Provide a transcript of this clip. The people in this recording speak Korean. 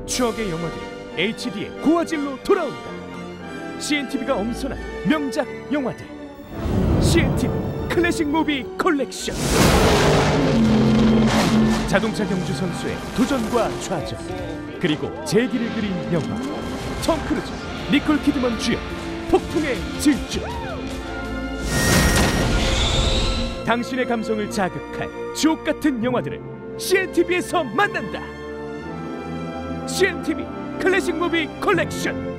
추억의 영화들이 HD의 고화질로 돌아온다. CNTV가 엄선한 명작 영화들, CNTV 클래식 무비 컬렉션. 자동차 경주 선수의 도전과 좌절, 그리고 재기를 그린 영화. 톰 크루즈, 니콜 키드먼 주연 폭풍의 질주. 당신의 감성을 자극할 주옥같은 영화들을 CNTV에서 만난다. CNTV 클래식 무비 컬렉션.